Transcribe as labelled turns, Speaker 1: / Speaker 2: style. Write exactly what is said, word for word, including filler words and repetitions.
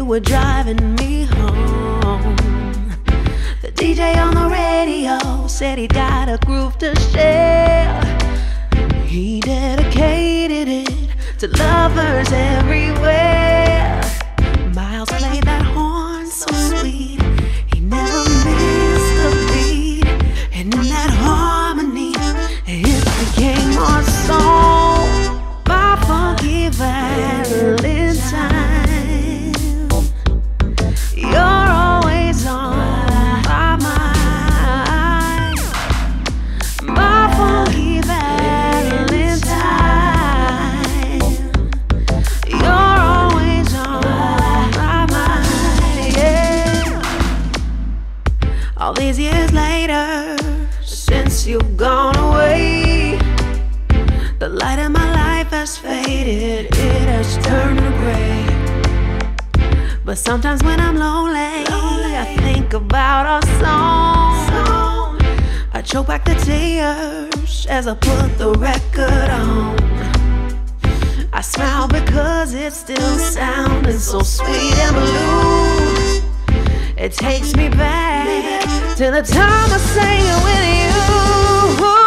Speaker 1: you were driving me home. The D J on the radio said he got a groove to share. He dedicated it to lovers everywhere. Miles played that horn so sweet, he never missed a beat. And in that harmony, it became our song. My funky Valentine, you're always on my mind. My funky Valentine, you're always on my mind, yeah. All these years later, since you've gone away, the light in my life has faded, it has turned to gray. But sometimes when I'm lonely, lonely. I think about our song. I choke back the tears as I put the record on. I smile because it's still sounding so sweet and blue. It takes me back to the time I sang it with you.